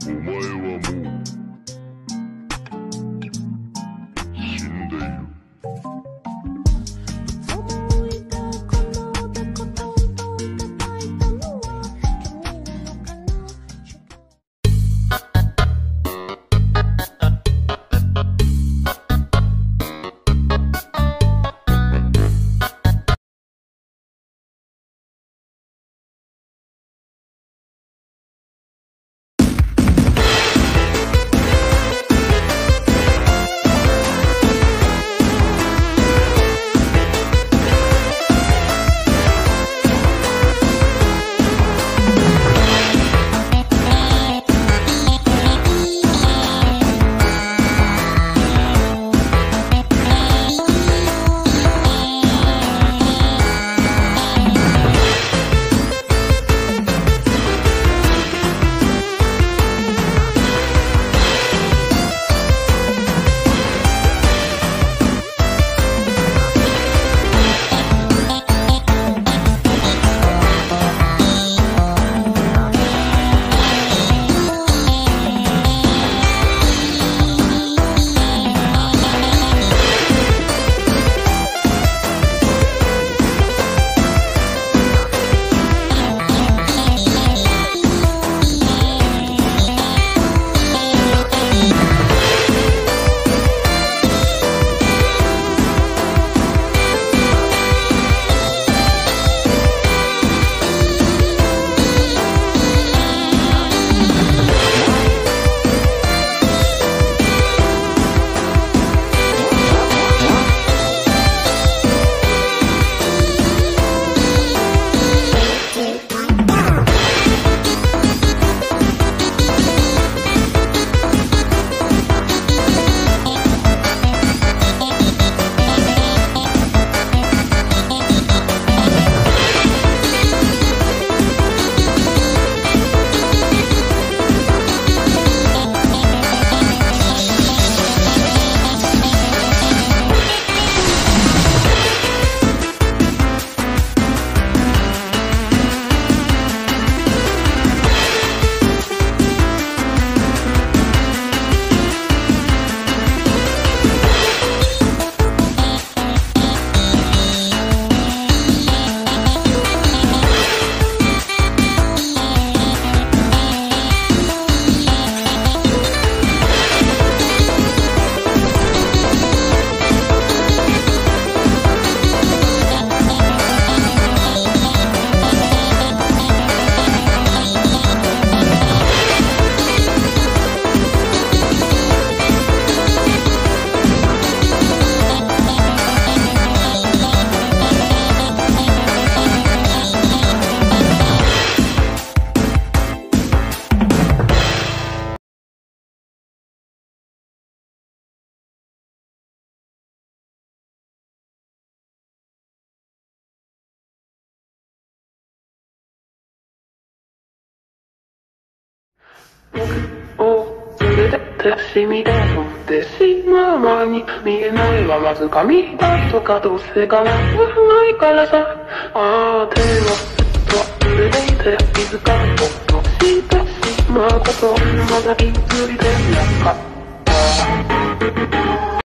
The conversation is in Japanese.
お前はもう死んでいる。 僕を連れてしみで乗ってしまう前に見えないはまず髪だとかどうせ構わないからさ。ああ手をずっと濡れていて気づかんとしてしまうことまだ気づいてなかった。